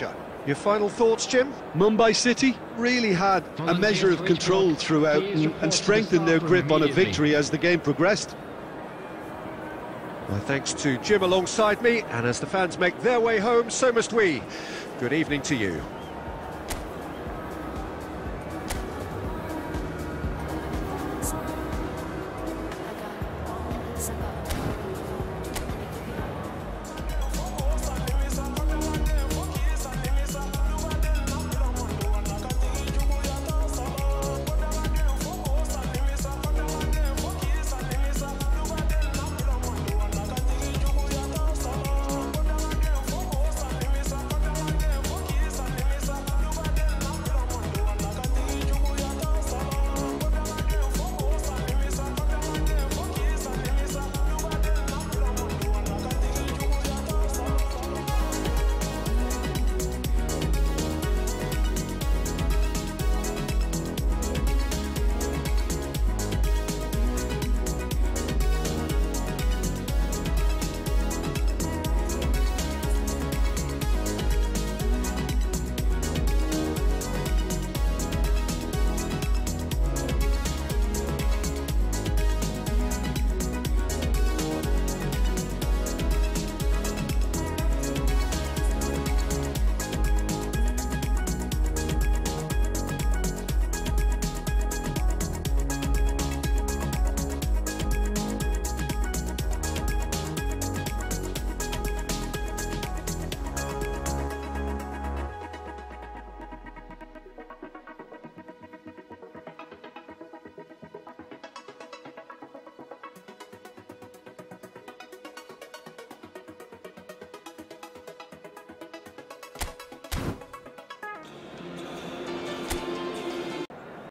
fixture. Your final thoughts, Jim? Mumbai City really had a measure of control throughout and strengthened their grip on a victory as the game progressed. My thanks to Jim alongside me, and as the fans make their way home, so must we. Good evening to you.